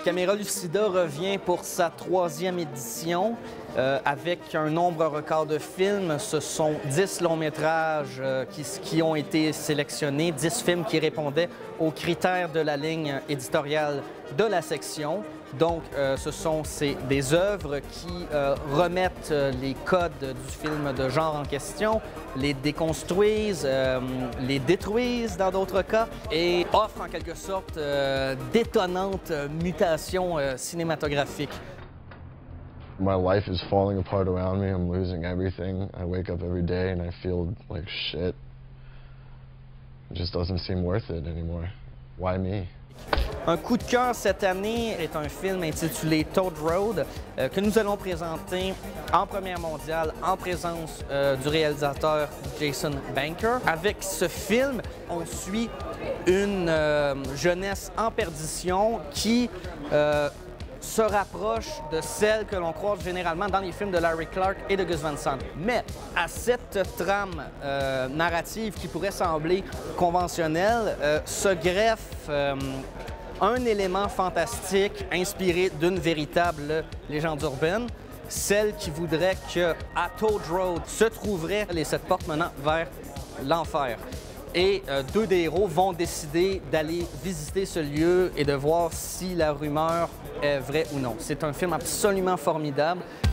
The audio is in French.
CAMERA LUCIDA revient pour sa 3e édition avec un nombre record de films. Ce sont 10 longs-métrages qui ont été sélectionnés, 10 films qui répondaient aux critères de la ligne éditoriale de la section. Donc, ce sont des œuvres qui remettent les codes du film de genre en question, les déconstruisent, les détruisent dans d'autres cas et offrent en quelque sorte d'étonnantes mutations cinématographiques. My life is falling apart around me. I'm losing everything. I wake up every day and I feel like shit. It just doesn't seem worth it anymore. Why me? Un coup de cœur cette année est un film intitulé Toad Road que nous allons présenter en première mondiale en présence du réalisateur Jason Banker. Avec ce film, on suit une jeunesse en perdition qui se rapproche de celle que l'on croise généralement dans les films de Larry Clark et de Gus Van Sant. Mais à cette trame narrative qui pourrait sembler conventionnelle, se greffe un élément fantastique inspiré d'une véritable légende urbaine, celle qui voudrait qu'à Toad Road se trouveraient les 7 portes menant vers l'enfer. Et deux des héros vont décider d'aller visiter ce lieu et de voir si la rumeur est vraie ou non. C'est un film absolument formidable.